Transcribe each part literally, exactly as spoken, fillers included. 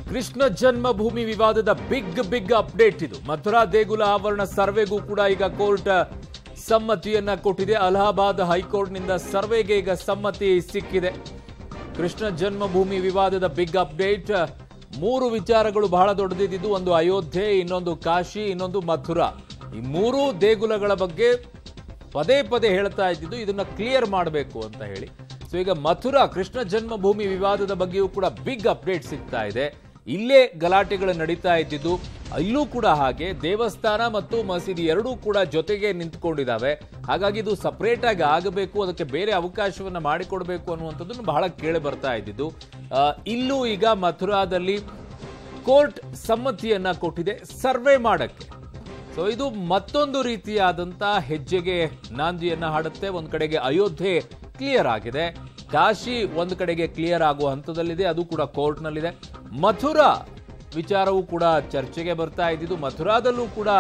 ಕೃಷ್ಣ ಜನ್ಮಭೂಮಿ ವಿವಾದದ big big update ಇದು. ಮಥುರಾ ದೇಗುಲ ಆವರಣ ಸರ್ವೆಗೂ ಕೂಡ ಈಗ ಕೋರ್ಟ್ ಸಮ್ಮತಿಯನ್ನ ಕೊಟ್ಟಿದೆ. ಅಲಹಾಬಾದ್ ಹೈಕೋರ್ಟ್ನಿಂದ ಸರ್ವೆಗೆ ಈಗ ಸಮ್ಮತಿ ಸಿಕ್ಕಿದೆ. ಕೃಷ್ಣ ಜನ್ಮಭೂಮಿ ವಿವಾದದ ಬಿಗ್ ಅಪ್ಡೇಟ್. ಮೂರು ವಿಚಾರಗಳು ಬಹಳ ದೊಡ್ಡದಿದ್ದು, ಒಂದು ಅಯೋಧ್ಯೆ, ಇನ್ನೊಂದು ಕಾಶಿ, ಇನ್ನೊಂದು ಮಥುರಾ. ಈ ಮೂರೂ ದೇಗುಲಗಳ ಬಗ್ಗೆ ಪದೇ ಪದೇ ಹೇಳ್ತಾ ಇದ್ದಿದ್ದು ಇದನ್ನ ಕ್ಲಿಯರ್ ಮಾಡಬೇಕು ಅಂತ ಹೇಳಿ. ಸೊ ಈಗ ಮಥುರಾ ಕೃಷ್ಣ ಜನ್ಮಭೂಮಿ ವಿವಾದದ ಬಗ್ಗೆಯೂ ಕೂಡ ಬಿಗ್ ಅಪ್ಡೇಟ್ ಸಿಗ್ತಾ ಇದೆ. ಇಲ್ಲೇ ಗಲಾಟೆಗಳು ನಡೀತಾ ಇದ್ದಿದ್ದು, ಇಲ್ಲೂ ಕೂಡ ಹಾಗೆ ದೇವಸ್ಥಾನ ಮತ್ತು ಮಸೀದಿ ಎರಡೂ ಕೂಡ ಜೊತೆಗೆ ನಿಂತ್ಕೊಂಡಿದ್ದಾವೆ. ಹಾಗಾಗಿ ಇದು ಸಪರೇಟ್ ಆಗಿ ಆಗಬೇಕು, ಅದಕ್ಕೆ ಬೇರೆ ಅವಕಾಶವನ್ನ ಮಾಡಿಕೊಡ್ಬೇಕು ಅನ್ನುವಂಥದ್ದನ್ನು ಬಹಳ ಕೇಳಿ ಬರ್ತಾ ಇದ್ದಿದ್ದು. ಇಲ್ಲೂ ಈಗ ಮಥುರಾದಲ್ಲಿ ಕೋರ್ಟ್ ಸಮ್ಮತಿಯನ್ನ ಕೊಟ್ಟಿದೆ ಸರ್ವೆ ಮಾಡಕ್ಕೆ. ಸೊ ಇದು ಮತ್ತೊಂದು ರೀತಿಯಾದಂತಹ ಹೆಜ್ಜೆಗೆ ನಾಂದಿಯನ್ನ ಹಾಡುತ್ತೆ. ಒಂದ್ ಕಡೆಗೆ ಅಯೋಧ್ಯೆ ಕ್ಲಿಯರ್ ಆಗಿದೆ, ಕಾಶಿ ಒಂದು ಕಡೆಗೆ ಕ್ಲಿಯರ್ ಆಗುವ ಹಂತದಲ್ಲಿದೆ, ಅದು ಕೂಡ ಕೋರ್ಟ್ನಲ್ಲಿದೆ. ಮಥುರಾ ವಿಚಾರವೂ ಕೂಡ ಚರ್ಚೆಗೆ ಬರ್ತಾ ಇದ್ದಿದ್ದು, ಮಥುರಾದಲ್ಲೂ ಕೂಡ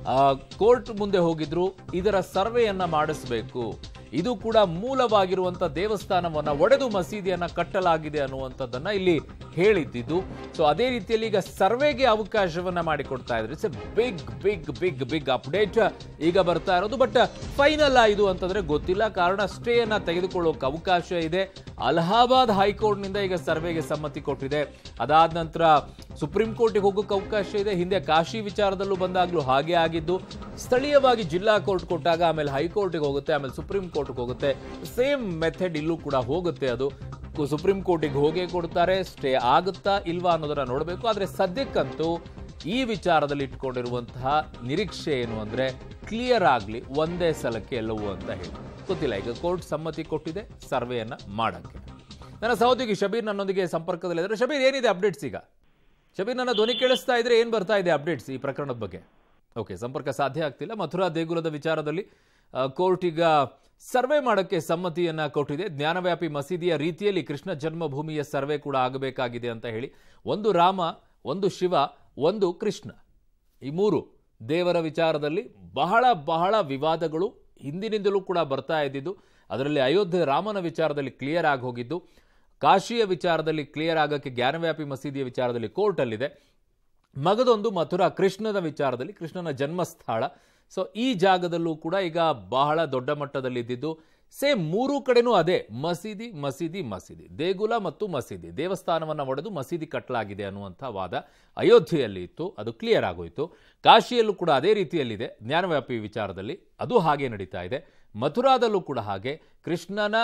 ಕೋರ್ಟ್ ಮುಂದೆ ಹೋಗಿದ್ರು ಇದರ ಸರ್ವೆಯನ್ನ ಮಾಡಿಸಬೇಕು, ಇದು ಕೂಡ ಮೂಲವಾಗಿರುವಂತ ದೇವಸ್ಥಾನವನ್ನ ಒಡೆದು ಮಸೀದಿಯನ್ನ ಕಟ್ಟಲಾಗಿದೆ ಅನ್ನುವಂಥದ್ದನ್ನ ಇಲ್ಲಿ ಹೇಳಿದ್ದಿದ್ದು. ಸೊ ಅದೇ ರೀತಿಯಲ್ಲಿ ಈಗ ಸರ್ವೆಗೆ ಅವಕಾಶವನ್ನ ಮಾಡಿಕೊಡ್ತಾ ಇದ್ರು. It's a big big big big update ಈಗ ಬರ್ತಾ ಇರೋದು. ಬಟ್ ಫೈನಲ್ ಆಯ್ತು ಅಂತಂದ್ರೆ ಗೊತ್ತಿಲ್ಲ, ಕಾರಣ ಸ್ಟೇ ಅನ್ನ ತೆಗೆದುಕೊಳ್ಳೋಕೆ ಅವಕಾಶ ಇದೆ. ಅಲಹಾಬಾದ್ ಹೈಕೋರ್ಟ್ ನಿಂದ ಈಗ ಸರ್ವೆಗೆ ಸಮ್ಮತಿ ಕೊಟ್ಟಿದೆ. ಅದಾದ ನಂತರ ಸುಪ್ರೀಂ ಕೋರ್ಟ್ಗೆ ಹೋಗೋಕೆ ಅವಕಾಶ ಇದೆ. ಹಿಂದೆ ಕಾಶಿ ವಿಚಾರದಲ್ಲೂ ಬಂದಾಗ್ಲೂ ಹಾಗೆ ಆಗಿದ್ದು, ಸ್ಥಳೀಯವಾಗಿ ಜಿಲ್ಲಾ ಕೋರ್ಟ್ ಕೊಟ್ಟಾಗ ಆಮೇಲೆ ಹೈಕೋರ್ಟ್ಗೆ ಹೋಗುತ್ತೆ, ಆಮೇಲೆ ಸುಪ್ರೀಂ ಕೋರ್ಟ್ಗೆ ಹೋಗುತ್ತೆ. ಸೇಮ್ ಮೆಥಡ್ ಇಲ್ಲೂ ಕೂಡ ಹೋಗುತ್ತೆ. ಅದು ಸುಪ್ರೀಂ ಕೋರ್ಟಿಗೆ ಹೋಗೇ ಕೊಡ್ತಾರೆ. ಸ್ಟೇ ಆಗುತ್ತಾ ಇಲ್ವಾ ಅನ್ನೋದನ್ನ ನೋಡಬೇಕು. ಆದ್ರೆ ಸದ್ಯಕ್ಕಂತೂ ಈ ವಿಚಾರದಲ್ಲಿ ಇಟ್ಕೊಂಡಿರುವಂತಹ ನಿರೀಕ್ಷೆ ಏನು ಅಂದ್ರೆ ಕ್ಲಿಯರ್ ಆಗ್ಲಿ ಒಂದೇ ಸಲಕ್ಕೆ ಎಲ್ಲವೂ ಅಂತ ಹೇಳಿ. ಗೊತ್ತಿಲ್ಲ, ಈಗ ಕೋರ್ಟ್ ಸಮ್ಮತಿ ಕೊಟ್ಟಿದೆ ಸರ್ವೆಯನ್ನ ಮಾಡಕ್ಕೆ. ನನ್ನ ಸಹೋದ್ಯೋಗಿ ಶಬೀರ್ ನನ್ನೊಂದಿಗೆ ಸಂಪರ್ಕದಲ್ಲಿದ್ದಾರೆ. ಶಬೀರ್, ಏನಿದೆ ಅಪ್ಡೇಟ್ಸ್ ಈಗ? ಶಬೀರ್, ನನ್ನ ಧ್ವನಿ ಕೇಳಿಸ್ತಾ ಇದ್ರೆ ಏನ್ ಬರ್ತಾ ಇದೆ ಅಪ್ಡೇಟ್ಸ್ ಈ ಪ್ರಕರಣದ ಬಗ್ಗೆ? ಓಕೆ, ಸಂಪರ್ಕ ಸಾಧ್ಯ ಆಗ್ತಿಲ್ಲ. ಮಥುರಾ ದೇಗುಲದ ವಿಚಾರದಲ್ಲಿ ಕೋರ್ಟ್ ಈಗ ಸರ್ವೆ ಮಾಡಕ್ಕೆ ಸಮ್ಮತಿಯನ್ನ ಕೊಟ್ಟಿದೆ. ಜ್ಞಾನವ್ಯಾಪಿ ಮಸೀದಿಯ ರೀತಿಯಲ್ಲಿ ಕೃಷ್ಣ ಜನ್ಮಭೂಮಿಯ ಸರ್ವೆ ಕೂಡ ಆಗಬೇಕಾಗಿದೆ ಅಂತ ಹೇಳಿ. ಒಂದು ರಾಮ, ಒಂದು ಶಿವ, ಒಂದು ಕೃಷ್ಣ, ಈ ಮೂರು ದೇವರ ವಿಚಾರದಲ್ಲಿ ಬಹಳ ಬಹಳ ವಿವಾದಗಳು ಹಿಂದಿನಿಂದಲೂ ಕೂಡ ಬರ್ತಾ ಇದ್ದಿದ್ದು. ಅದರಲ್ಲಿ ಅಯೋಧ್ಯೆ ರಾಮನ ವಿಚಾರದಲ್ಲಿ ಕ್ಲಿಯರ್ ಆಗಿ ಹೋಗಿದ್ದು, ಕಾಶಿಯ ವಿಚಾರದಲ್ಲಿ ಕ್ಲಿಯರ್ ಆಗಕ್ಕೆ ಜ್ಞಾನವ್ಯಾಪಿ ಮಸೀದಿಯ ವಿಚಾರದಲ್ಲಿ ಕೋರ್ಟ್ ಅಲ್ಲಿದೆ. ಮಗದೊಂದು ಮಥುರಾ ಕೃಷ್ಣನ ವಿಚಾರದಲ್ಲಿ, ಕೃಷ್ಣನ ಜನ್ಮಸ್ಥಳ. ಸೊ ಈ ಜಾಗದಲ್ಲೂ ಕೂಡ ಈಗ ಬಹಳ ದೊಡ್ಡ ಮಟ್ಟದಲ್ಲಿ ಇದ್ದಿದ್ದು. ಸೇಮ್ ಮೂರೂ ಕಡೆನೂ ಅದೇ ಮಸೀದಿ ಮಸೀದಿ ಮಸೀದಿ, ದೇಗುಲ ಮತ್ತು ಮಸೀದಿ, ದೇವಸ್ಥಾನವನ್ನು ಒಡೆದು ಮಸೀದಿ ಕಟ್ಟಲಾಗಿದೆ ಅನ್ನುವಂಥ ವಾದ ಅಯೋಧ್ಯೆಯಲ್ಲಿ ಇತ್ತು, ಅದು ಕ್ಲಿಯರ್ ಆಗೋಯ್ತು. ಕಾಶಿಯಲ್ಲೂ ಕೂಡ ಅದೇ ರೀತಿಯಲ್ಲಿದೆ ಜ್ಞಾನವ್ಯಾಪಿ ವಿಚಾರದಲ್ಲಿ, ಅದು ಹಾಗೆ ನಡೀತಾ ಇದೆ. ಮಥುರಾದಲ್ಲೂ ಕೂಡ ಹಾಗೆ, ಕೃಷ್ಣನ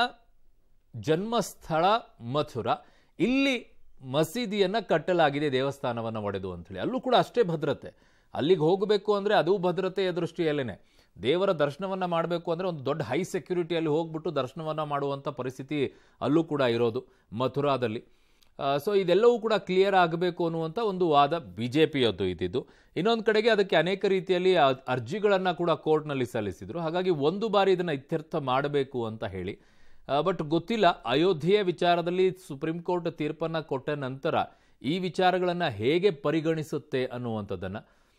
ಜನ್ಮಸ್ಥಳ ಮಥುರಾ, ಇಲ್ಲಿ ಮಸೀದಿಯನ್ನ ಕಟ್ಟಲಾಗಿದೆ ದೇವಸ್ಥಾನವನ್ನು ಒಡೆದು ಅಂತೇಳಿ. ಅಲ್ಲೂ ಕೂಡ ಅಷ್ಟೇ ಭದ್ರತೆ. ಅಲ್ಲಿಗೆ ಹೋಗಬೇಕು ಅಂದರೆ ಅದು ಭದ್ರತೆಯ ದೃಷ್ಟಿಯಲ್ಲೇನೆ. ದೇವರ ದರ್ಶನವನ್ನ ಮಾಡಬೇಕು ಅಂದರೆ ಒಂದು ದೊಡ್ಡ ಹೈ ಸೆಕ್ಯೂರಿಟಿಯಲ್ಲಿ ಹೋಗ್ಬಿಟ್ಟು ದರ್ಶನವನ್ನ ಮಾಡುವಂಥ ಪರಿಸ್ಥಿತಿ ಅಲ್ಲೂ ಕೂಡ ಇರೋದು ಮಥುರಾದಲ್ಲಿ. ಸೊ ಇದೆಲ್ಲವೂ ಕೂಡ ಕ್ಲಿಯರ್ ಆಗಬೇಕು ಅನ್ನುವಂಥ ಒಂದು ವಾದ ಬಿ ಜೆ ಪಿಯದ್ದು ಇದ್ದಿದ್ದು. ಇನ್ನೊಂದು ಕಡೆಗೆ ಅದಕ್ಕೆ ಅನೇಕ ರೀತಿಯಲ್ಲಿ ಅರ್ಜಿಗಳನ್ನು ಕೂಡ ಕೋರ್ಟ್ನಲ್ಲಿ ಸಲ್ಲಿಸಿದ್ರು. ಹಾಗಾಗಿ ಒಂದು ಬಾರಿ ಇದನ್ನು ಇತ್ಯರ್ಥ ಮಾಡಬೇಕು ಅಂತ ಹೇಳಿ. ಬಟ್ ಗೊತ್ತಿಲ್ಲ, ಅಯೋಧ್ಯೆಯ ವಿಚಾರದಲ್ಲಿ ಸುಪ್ರೀಂ ಕೋರ್ಟ್ ತೀರ್ಪನ್ನು ಕೊಟ್ಟ ನಂತರ ಈ ವಿಚಾರಗಳನ್ನು ಹೇಗೆ ಪರಿಗಣಿಸುತ್ತೆ ಅನ್ನುವಂಥದ್ದನ್ನು.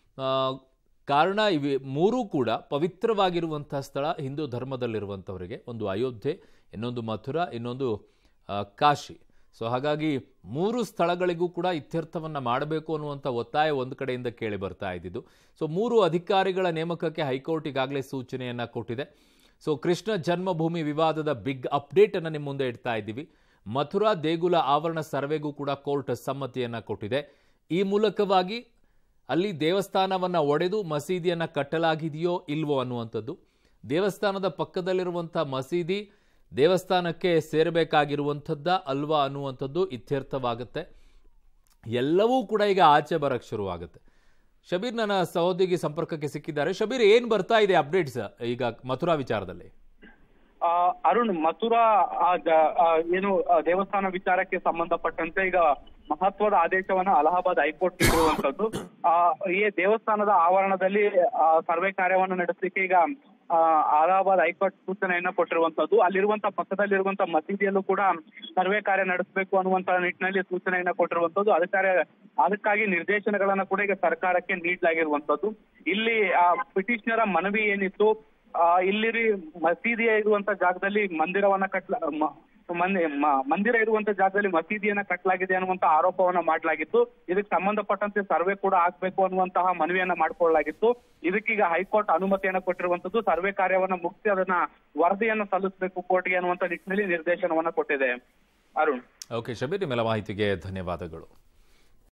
ಕಾರಣ ಇವೆ ಮೂರೂ ಕೂಡ ಪವಿತ್ರವಾಗಿರುವಂಥ ಸ್ಥಳ ಹಿಂದೂ ಧರ್ಮದಲ್ಲಿರುವಂಥವರಿಗೆ. ಒಂದು ಅಯೋಧ್ಯೆ, ಇನ್ನೊಂದು ಮಥುರಾ, ಇನ್ನೊಂದು ಕಾಶಿ. ಸೊ ಹಾಗಾಗಿ ಮೂರು ಸ್ಥಳಗಳಿಗೂ ಕೂಡ ಇತ್ಯರ್ಥವನ್ನು ಮಾಡಬೇಕು ಅನ್ನುವಂಥ ಒತ್ತಾಯ ಒಂದು ಕಡೆಯಿಂದ ಕೇಳಿ ಬರ್ತಾ ಇದ್ದಿದ್ದು. ಸೊ ಮೂರು ಅಧಿಕಾರಿಗಳ ನೇಮಕಕ್ಕೆ ಹೈಕೋರ್ಟ್ ಈಗಾಗಲೇ ಸೂಚನೆಯನ್ನು ಕೊಟ್ಟಿದೆ. ಸೊ ಕೃಷ್ಣ ಜನ್ಮಭೂಮಿ ವಿವಾದದ ಬಿಗ್ ಅಪ್ಡೇಟ್ ಅನ್ನು ನಿಮ್ಮ ಮುಂದೆ ಇಡ್ತಾ ಇದ್ದೀವಿ. ಮಥುರಾ ದೇಗುಲ ಆವರಣ ಸರ್ವೆಗೂ ಕೂಡ ಕೋರ್ಟ್ ಸಮ್ಮತಿಯನ್ನ ಕೊಟ್ಟಿದೆ. ಈ ಮೂಲಕವಾಗಿ ಅಲ್ಲಿ ದೇವಸ್ಥಾನವನ್ನ ಒಡೆದು ಮಸೀದಿಯನ್ನ ಕಟ್ಟಲಾಗಿದೆಯೋ ಇಲ್ವೋ ಅನ್ನುವಂಥದ್ದು, ದೇವಸ್ಥಾನದ ಪಕ್ಕದಲ್ಲಿರುವಂಥ ಮಸೀದಿ ದೇವಸ್ಥಾನಕ್ಕೆ ಸೇರಬೇಕಾಗಿರುವಂಥದ್ದ ಅಲ್ವಾ ಅನ್ನುವಂಥದ್ದು ಇತ್ಯರ್ಥವಾಗುತ್ತೆ. ಎಲ್ಲವೂ ಕೂಡ ಈಗ ಆಚೆ ಬರಕ್ಕೆ ಶುರುವಾಗುತ್ತೆ. ಶಬೀರ್, ನನ್ನ ಸಹೋದ್ಯೋಗಿ ಸಂಪರ್ಕಕ್ಕೆ ಸಿಕ್ಕಿದ್ದಾರೆ. ಶಬೀರ್, ಏನ್ ಬರ್ತಾ ಇದೆ ಅಪ್ಡೇಟ್ಸ್ ಈಗ ಮಥುರಾ ವಿಚಾರದಲ್ಲಿ? ಅರುಣ್, ಮಥುರಾ ಏನು ದೇವಸ್ಥಾನ ವಿಚಾರಕ್ಕೆ ಸಂಬಂಧಪಟ್ಟಂತೆ ಈಗ ಮಹತ್ವದ ಆದೇಶವನ್ನ ಅಲಹಾಬಾದ್ ಹೈಕೋರ್ಟ್ ನೀಡಿರುವಂತದ್ದು. ಈ ದೇವಸ್ಥಾನದ ಆವರಣದಲ್ಲಿ ಸರ್ವೆ ಕಾರ್ಯವನ್ನು ನಡೆಸಲಿಕ್ಕೆ ಈಗ ಅಲಹಾಬಾದ್ ಹೈಕೋರ್ಟ್ ಸೂಚನೆಯನ್ನ ಕೊಟ್ಟಿರುವಂತದ್ದು. ಅಲ್ಲಿರುವಂತ ಪಕ್ಕದಲ್ಲಿರುವಂತ ಮಸೀದಿಯಲ್ಲೂ ಕೂಡ ಸರ್ವೆ ಕಾರ್ಯ ನಡೆಸಬೇಕು ಅನ್ನುವಂತ ನಿಟ್ಟಿನಲ್ಲಿ ಸೂಚನೆಯನ್ನ ಕೊಟ್ಟಿರುವಂತದ್ದು. ಅದಕ್ಕಾಗಿ ಅದಕ್ಕಾಗಿ ನಿರ್ದೇಶನಗಳನ್ನ ಕೂಡ ಈಗ ಸರ್ಕಾರಕ್ಕೆ ನೀಡಲಾಗಿರುವಂತದ್ದು. ಇಲ್ಲಿ ಆ ಪಿಟಿಷನರ ಮನವಿ ಏನಿತ್ತು, ಇಲ್ಲಿ ಮಸೀದಿ ಇರುವಂತ ಜಾಗದಲ್ಲಿ ಮಂದಿರವನ್ನ ಕಟ್ಲ ಮಂದಿರ ಇರುವಂತ ಜಾಗದಲ್ಲಿ ಮಸೀದಿಯನ್ನ ಕಟ್ಟಲಾಗಿದೆ ಅನ್ನುವಂತ ಆರೋಪವನ್ನ ಮಾಡಲಾಗಿತ್ತು. ಇದಕ್ಕೆ ಸಂಬಂಧಪಟ್ಟಂತೆ ಸರ್ವೆ ಕೂಡ ಆಗ್ಬೇಕು ಅನ್ನುವಂತಹ ಮನವಿಯನ್ನ ಮಾಡಿಕೊಳ್ಳಲಾಗಿತ್ತು. ಇದಕ್ಕೀಗ ಹೈಕೋರ್ಟ್ ಅನುಮತಿಯನ್ನ ಕೊಟ್ಟಿರುವಂತದ್ದು. ಸರ್ವೆ ಕಾರ್ಯವನ್ನ ಮುಗಿಸಿ ಅದನ್ನ ವರದಿಯನ್ನ ಸಲ್ಲಿಸಬೇಕು ಕೋರ್ಟ್ಗೆ ಅನ್ನುವಂತ ನಿಟ್ಟಿನಲ್ಲಿ ನಿರ್ದೇಶನವನ್ನ ಕೊಟ್ಟಿದೆ. ಅರುಣ್. ಓಕೆ ಶಬೀರ್, ನಿಮ್ಮೆಲ್ಲ ಮಾಹಿತಿಗೆ ಧನ್ಯವಾದಗಳು.